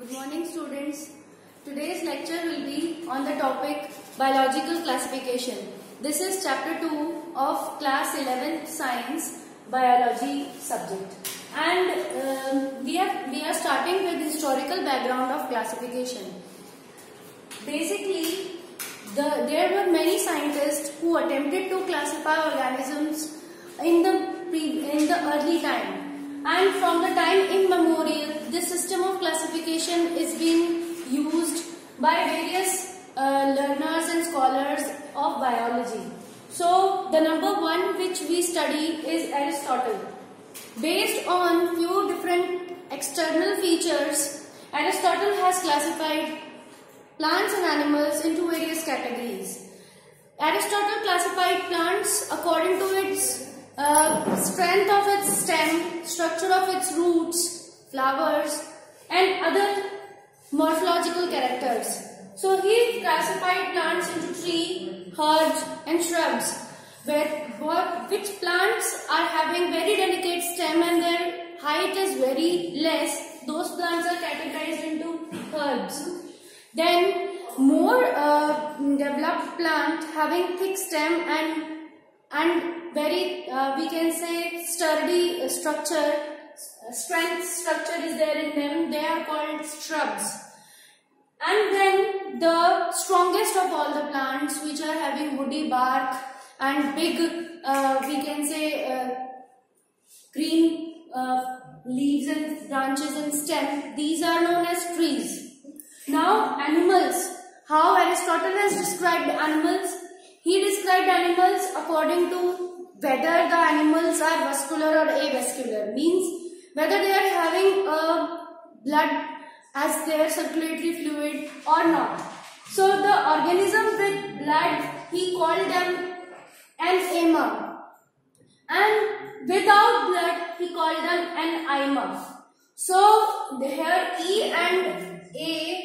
Good morning students. Today's lecture will be on the topic biological classification. This is chapter 2 of class 11 science biology subject. And we are starting with historical background of classification. Basically, there were many scientists who attempted to classify organisms in the early time. And from the time immemorial, this system of classification is being used by various learners and scholars of biology. So, the number one which we study is Aristotle. Based on few different external features, Aristotle has classified plants and animals into various categories. Aristotle classified plants according to its strength of its stem, structure of its roots, flowers, and other morphological characters. So he classified plants into tree, herbs, and shrubs, which plants are having very delicate stem and their height is very less. Those plants are categorized into herbs. Then more developed plant having thick stem and very we can say sturdy structure is there in them. They are called shrubs. And then the strongest of all the plants, which are having woody bark and big we can say green leaves and branches and stem, these are known as trees. Now animals, how Aristotle has described animals? He described animals according to whether the animals are vascular or avascular, means whether they are having blood as their circulatory fluid or not. So the organism with blood, he called them anema, and without blood he called them aneima. So here E and A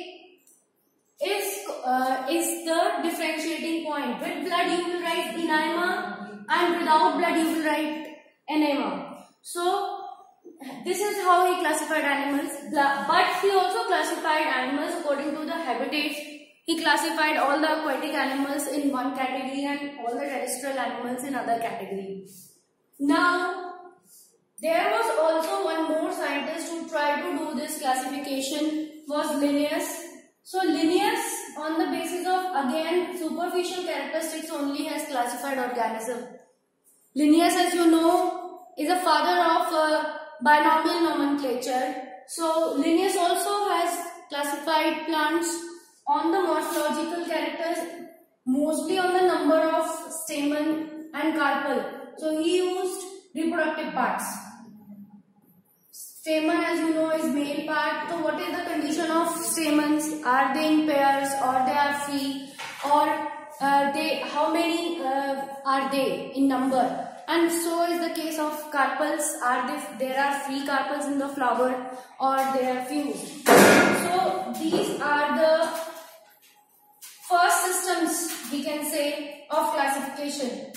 is the differentiating point. With blood you will write aneima, and without blood you will write aneima. So this is how he classified animals. But he also classified animals according to the habitats. He classified all the aquatic animals in one category and all the terrestrial animals in other category. Now there was also one more scientist who tried to do this classification, was Linnaeus. So Linnaeus, on the basis of again superficial characteristics only, has classified organism. Linnaeus, as you know, is a father of binomial nomenclature. So Linnaeus also has classified plants on the morphological characters, mostly on the number of stamen and carpel. So he used reproductive parts. Stamen, as you know, is male part. So what is the condition of stamens? Are they in pairs or they are free, or how many are they in number? And so is the case of carpels. There are free carpels in the flower or they are fused. So these are the first systems, we can say, of classification.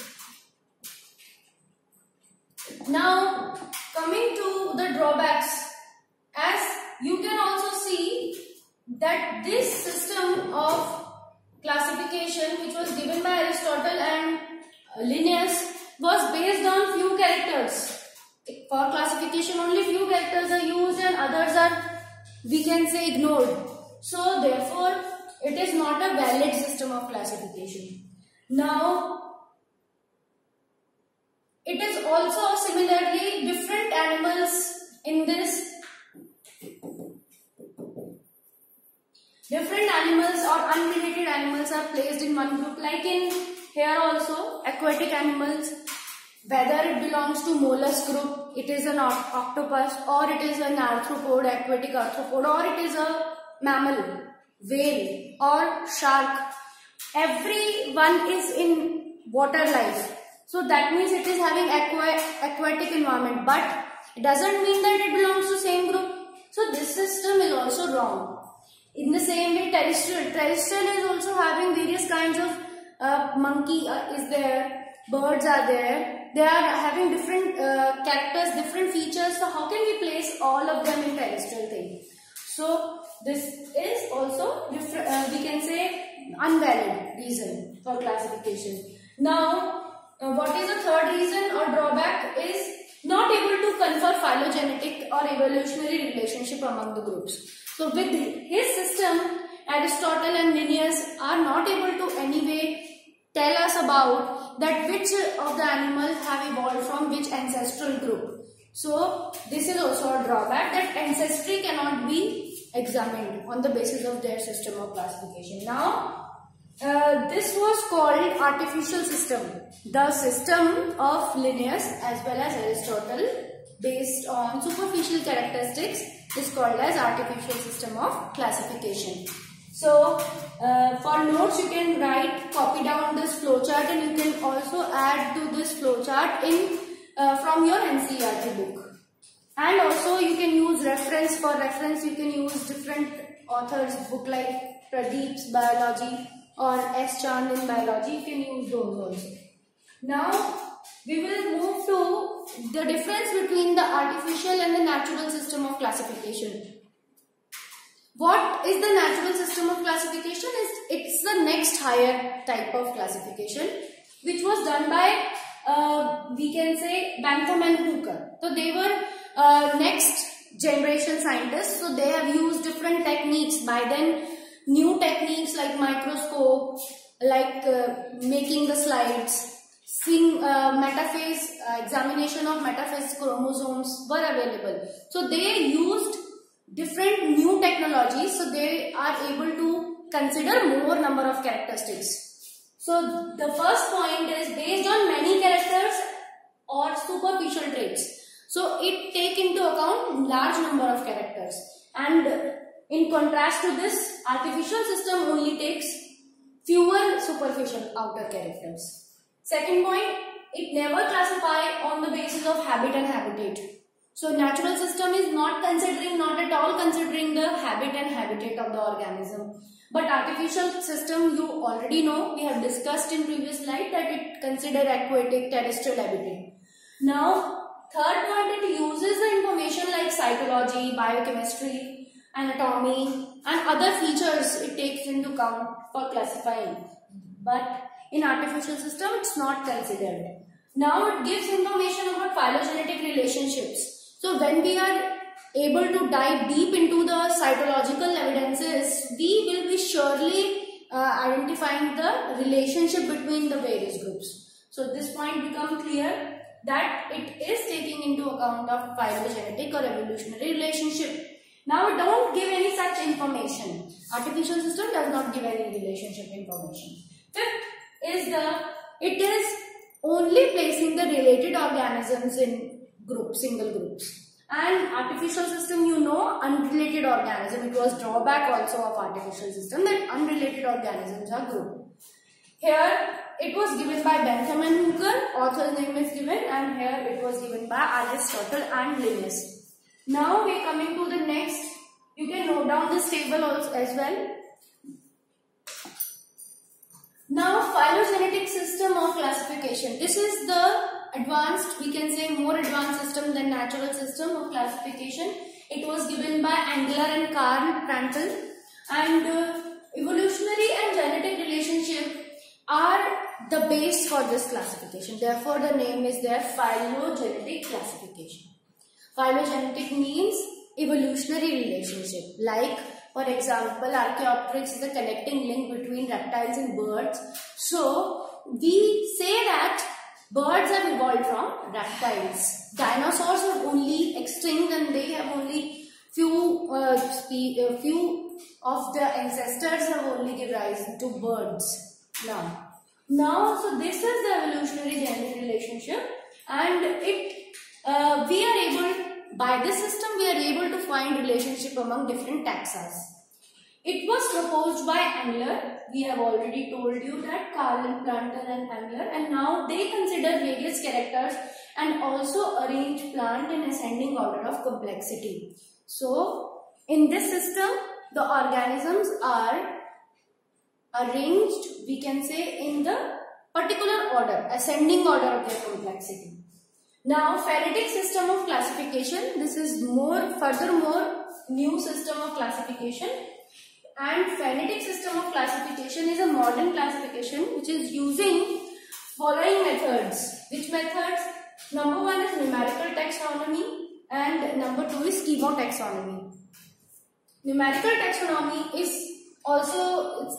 Now coming to the drawbacks, as you can also see that this system of classification, which was given by Aristotle and Linnaeus, was based on few characters. For classification only few characters are used and others are, we can say, ignored. So therefore it is not a valid system of classification. Now it is also similarly different animals in this. Different animals or unrelated animals are placed in one group, like in here also aquatic animals, whether it belongs to mollusk group, it is an octopus, or it is an arthropod, aquatic arthropod, or it is a mammal, whale or shark. Every one is in water life. So that means it is having aquatic environment, but it doesn't mean that it belongs to same group. So this system is also wrong. In the same way, terrestrial is also having various kinds of monkey is there, birds are there. They are having different characters, different features. So how can we place all of them in terrestrial thing? So this is also we can say invalid reason for classification. Now what is the third reason or drawback is not able to confer phylogenetic or evolutionary relationship among the groups. So with his system, Aristotle and Linnaeus are not able to anyway tell us about that which of the animals have evolved from which ancestral group. So this is also a drawback, that ancestry cannot be examined on the basis of their system of classification. Now this was called artificial system. The system of Linnaeus as well as Aristotle based on superficial characteristics is called as artificial system of classification. So for notes you can copy down this flowchart, and you can also add to this flowchart in from your NCERT book. And also you can use reference. For reference you can use different authors' book like Pradeep's Biology or S. Chand in Biology. You can use those also. Now we will move to the difference between the artificial and the natural system of classification. What is the natural system of classification? It's the next higher type of classification which was done by we can say Bantam and Hooker. So they were next generation scientists. So they have used different techniques. By then new techniques like microscope, like making the slides, seeing metaphase, examination of metaphase chromosomes were available. So they used different new technologies, so they are able to consider more number of characteristics. So the first point is based on many characters or superficial traits. So it take into account large number of characters, and in contrast to this, artificial system only takes fewer superficial outer characters. Second point, it never classify on the basis of habit and habitat. So natural system is not at all considering the habit and habitat of the organism. But artificial system, you already know, we have discussed in previous slide that it consider aquatic, terrestrial habitat. Now, third point, it uses the information like cytology, biochemistry, anatomy and other features it takes into account for classifying. But in artificial system, it's not considered. Now, it gives information about phylogenetic relationships. So when we are able to dive deep into the cytological evidences, we will be surely identifying the relationship between the various groups. So this point becomes clear that it is taking into account of phylogenetic or evolutionary relationship. Now it don't give any such information. Artificial system does not give any relationship information. Fifth is it is only placing the related organisms in groups, single groups. And artificial system, you know, unrelated organism. It was drawback also of artificial system that unrelated organisms are grouped. Here it was given by Bentham and Hooker, author's name is given, and here it was given by Aristotle and Linnaeus. Now we are coming to the next. You can note down this table also as well. Now phylogenetic system of classification. This is the advanced, we can say more advanced system than natural system of classification. It was given by Engler and Karl Prantl, and evolutionary and genetic relationship are the base for this classification. Therefore, the name is there, phylogenetic classification. Phylogenetic means evolutionary relationship. Like, for example, Archaeopteryx is the connecting link between reptiles and birds. So, we say that birds have evolved from reptiles. Dinosaurs are only extinct and they have only few of the ancestors have only given rise to birds. Now, so this is the evolutionary genetic relationship, and we are able, by this system, we are able to find relationship among different taxa. It was proposed by Engler. We have already told you that Karl and Prantl and Engler, and now they consider various characters and also arrange plant in ascending order of complexity. So, in this system, the organisms are arranged, we can say, in the particular order, ascending order of their complexity. Now, phyletic system of classification, this is furthermore new system of classification, and phonetic system of classification is a modern classification which is using following methods. Which methods? Number one is numerical taxonomy and number two is chemotaxonomy. Numerical taxonomy is also,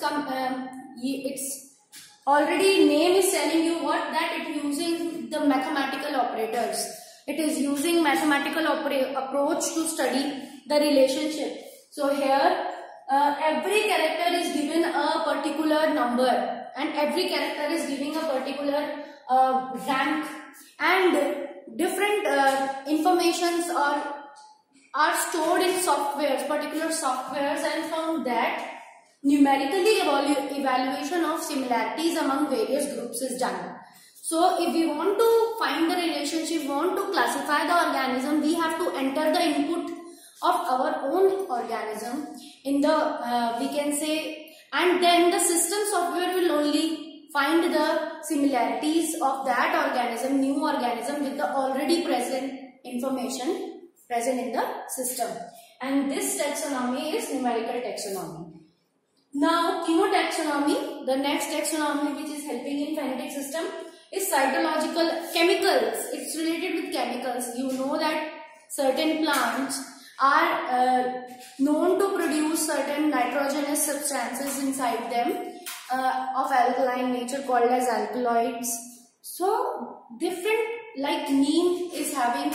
it's already name is telling you what, that it using the mathematical operators. It is using mathematical approach to study the relationship. So here every character is given a particular number and every character is giving a particular rank, and different informations are stored in softwares, particular softwares, and from that numerically evaluation of similarities among various groups is done. So if we want to find the relationship, want to classify the organism, we have to enter the input of our own organism in the we can say, and then the system software will only find the similarities of that organism, new organism, with the already present information present in the system. And this taxonomy is numerical taxonomy. Now chemotaxonomy, the next taxonomy which is helping in phonetic system, is cytological chemicals. It's related with chemicals. You know that certain plants are known to produce certain nitrogenous substances inside them of alkaline nature called as alkaloids. So different, like neem is having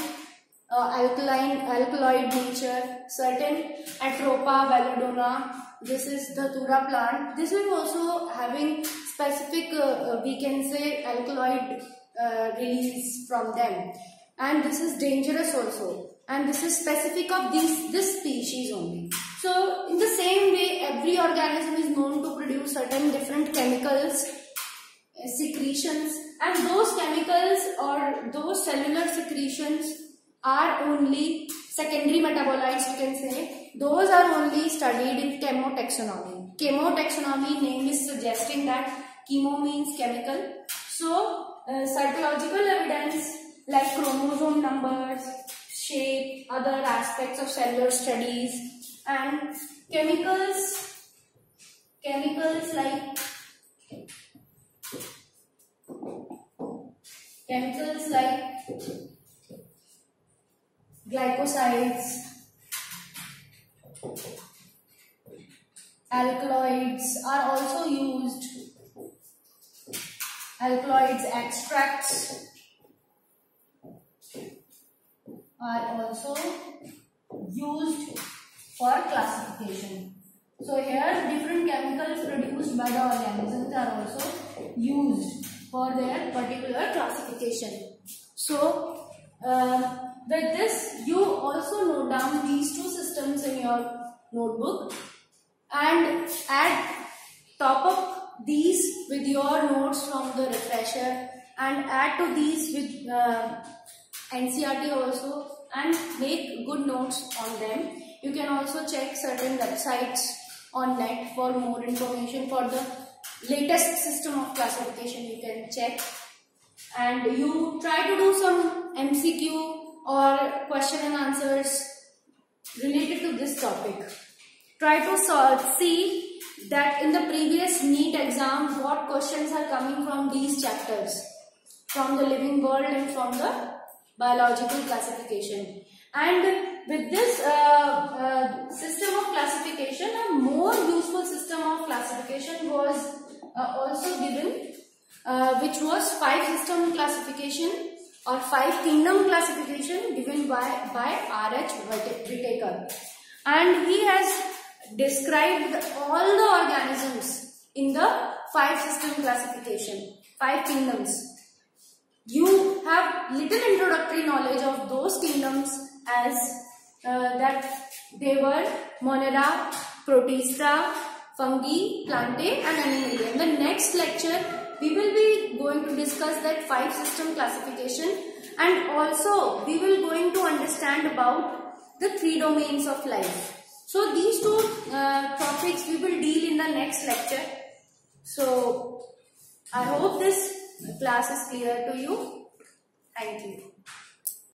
alkaloid nature, certain Atropa belladonna, this is the Thura plant, this is also having specific we can say alkaloid release from them, and this is dangerous also, and this is specific of this species only. So in the same way, every organism is known to produce certain different chemicals, secretions, and those chemicals or those cellular secretions are only secondary metabolites, you can say. Those are only studied in chemotaxonomy. Chemotaxonomy name is suggesting that chemo means chemical. So cytological evidence like chromosome numbers, shape, other aspects of cellular studies, and chemicals like glycosides, alkaloids are also used. Alkaloids extracts are also used for classification. So here different chemicals produced by the organisms are also used for their particular classification. So with this, you also note down these two systems in your notebook and top up these with your notes from the refresher, and add to these with NCERT also, and make good notes on them. You can also check certain websites on net for more information. For the latest system of classification you can check, and you try to do some MCQ or question and answers related to this topic. Try to see that in the previous NEET exam what questions are coming from these chapters, from the living world and from the biological classification. And with this system of classification, a more useful system of classification was also given, which was 5-system classification or 5-kingdom classification given by R.H. Whitaker. And he has described all the organisms in the 5-system classification, 5 kingdoms. You have little introductory knowledge of those kingdoms as that they were Monera, Protista, Fungi, Plantae and Animalia. In the next lecture, we will be going to discuss that 5-system classification, and also we will going to understand about the 3 domains of life. So these two topics we will deal in the next lecture. So I hope this class is clear to you. Thank you.